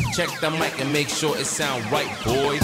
Check the mic and make sure it sound right, boys.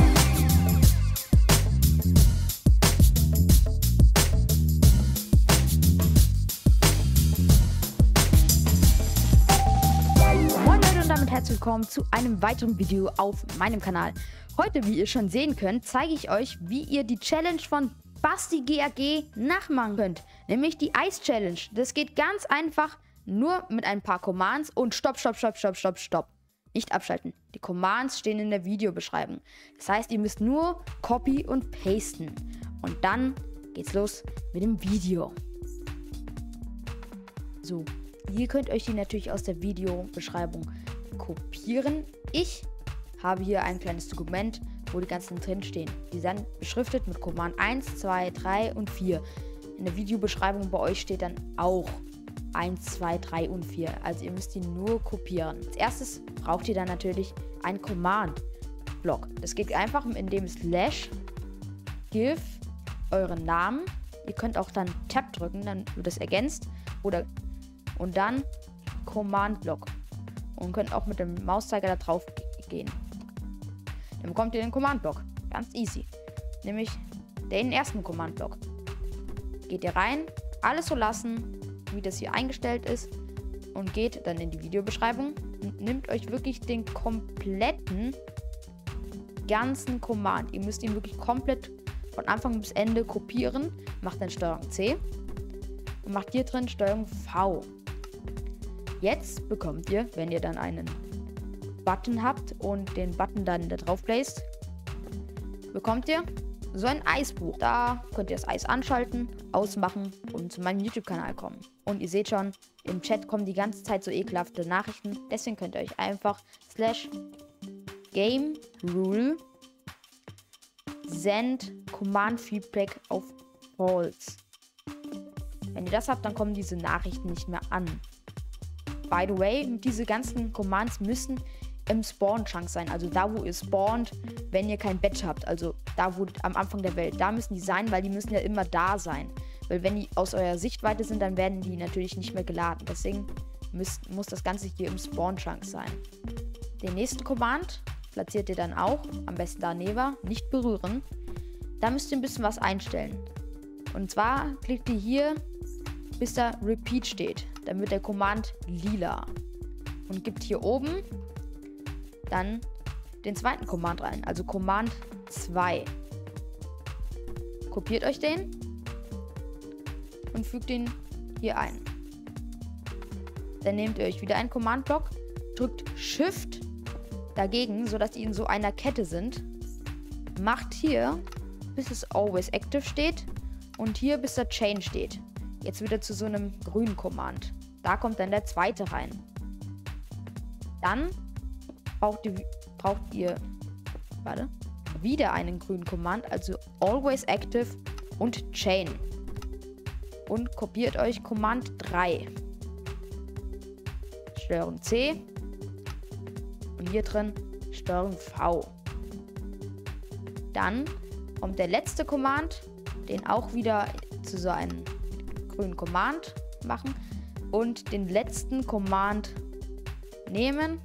Moin Leute und damit herzlich willkommen zu einem weiteren Video auf meinem Kanal. Heute, wie ihr schon sehen könnt, zeige ich euch, wie ihr die Challenge von BastiGAG nachmachen könnt. Nämlich die Eis Challenge. Das geht ganz einfach, nur mit ein paar Commands und stopp. Nicht abschalten. Die Commands stehen in der Videobeschreibung. Das heißt, ihr müsst nur copy und pasten. Und dann geht's los mit dem Video. So, ihr könnt euch die natürlich aus der Videobeschreibung kopieren. Ich habe hier ein kleines Dokument, wo die ganzen drin stehen. Die sind beschriftet mit Command 1, 2, 3 und 4. In der Videobeschreibung bei euch steht dann auch 1, 2, 3 und 4. Also ihr müsst die nur kopieren. Als erstes braucht ihr dann natürlich einen Command-Block. Das geht einfach, indem ihr /give euren Namen. Ihr könnt auch dann Tab drücken, dann wird das ergänzt. Und dann Command-Block. Und könnt auch mit dem Mauszeiger da drauf gehen. Dann bekommt ihr den Command-Block. Ganz easy. Nämlich den ersten Command-Block. Geht ihr rein, alles so lassen, wie das hier eingestellt ist. Und geht dann in die Videobeschreibung. Und nehmt euch wirklich den kompletten ganzen Command. Ihr müsst ihn wirklich komplett von Anfang bis Ende kopieren. Macht dann STRG C. Und macht hier drin STRG V. Jetzt bekommt ihr, wenn ihr dann einen Button habt und den Button dann da drauf placed, bekommt ihr so ein Eisbuch. Da könnt ihr das Eis anschalten, ausmachen und zu meinem YouTube-Kanal kommen. Und ihr seht schon, im Chat kommen die ganze Zeit so ekelhafte Nachrichten. Deswegen könnt ihr euch einfach /game rule send command feedback auf false. Wenn ihr das habt, dann kommen diese Nachrichten nicht mehr an. By the way, diese ganzen Commands müssen im Spawn-Chunk sein. Also da, wo ihr spawnt, wenn ihr kein Bett habt. Also da, wo am Anfang der Welt. Da müssen die sein, weil die müssen ja immer da sein. Weil wenn die aus eurer Sichtweite sind, dann werden die natürlich nicht mehr geladen. Deswegen muss das Ganze hier im Spawn-Chunk sein. Den nächsten Command platziert ihr dann auch. Am besten da Neva. Nicht berühren. Da müsst ihr ein bisschen was einstellen. Und zwar klickt ihr hier, bis da Repeat steht. Dann wird der Command lila. Und gibt hier oben dann den zweiten Command rein. Also Command 2. Kopiert euch den und fügt den hier ein. Dann nehmt ihr euch wieder einen Command-Block, drückt Shift dagegen, sodass die in so einer Kette sind. Macht hier, bis es Always Active steht und hier, bis da Chain steht. Jetzt wieder zu so einem grünen Command. Da kommt dann der zweite rein. Dann braucht ihr wieder einen grünen Command, also Always Active und Chain. Und kopiert euch Command 3. STRG C. Und hier drin STRG V. Dann kommt der letzte Command, den auch wieder zu so einem grünen Command machen. Und den letzten Command nehmen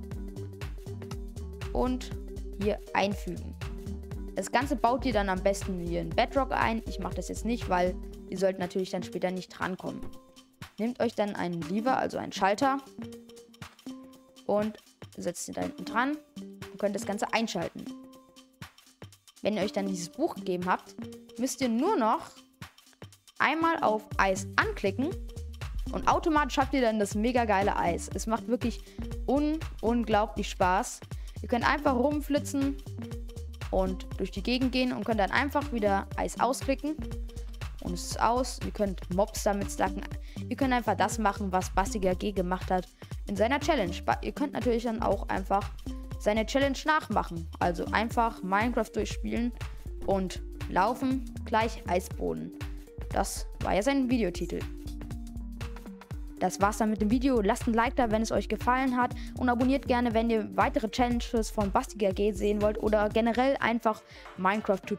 und hier einfügen. Das Ganze baut ihr dann am besten hier in Bedrock ein. Ich mache das jetzt nicht, weil ihr sollt natürlich dann später nicht drankommen. Nehmt euch dann einen Lever, also einen Schalter, und setzt ihn da hinten dran und könnt das Ganze einschalten. Wenn ihr euch dann dieses Buch gegeben habt, müsst ihr nur noch einmal auf Eis anklicken und automatisch habt ihr dann das mega geile Eis. Es macht wirklich unglaublich Spaß. Ihr könnt einfach rumflitzen und durch die Gegend gehen und könnt dann einfach wieder Eis ausklicken. Und es ist aus. Ihr könnt Mobs damit stacken. Ihr könnt einfach das machen, was BastiGAG gemacht hat in seiner Challenge. Ihr könnt natürlich dann auch einfach seine Challenge nachmachen. Also einfach Minecraft durchspielen und laufen gleich Eisboden. Das war ja sein Videotitel. Das war's dann mit dem Video. Lasst ein Like da, wenn es euch gefallen hat. Und abonniert gerne, wenn ihr weitere Challenges von BastiGAG sehen wollt. Oder generell einfach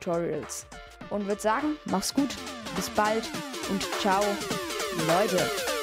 Minecraft-Tutorials. Und würde sagen, mach's gut, bis bald und ciao, Leute.